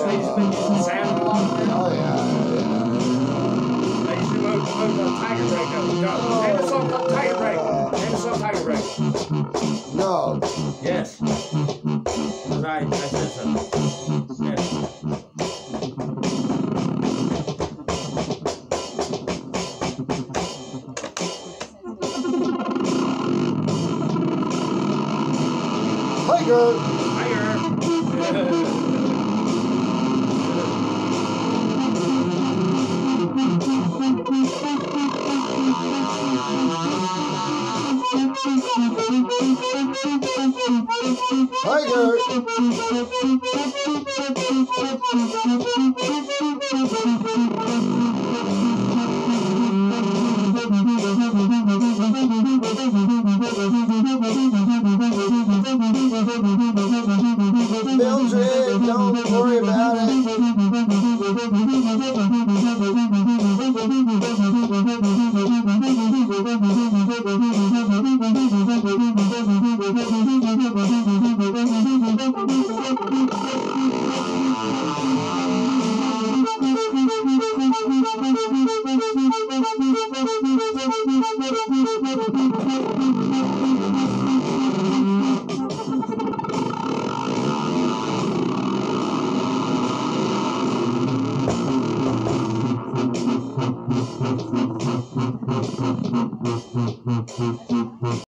used to be using salmon a lot there. Oh, yeah. They used to move Tiger Break up. Name a song called Tiger Break. Name a song Tiger Break. No. Yes. I said so. Yes. Tiger. Mildred, don't worry about it.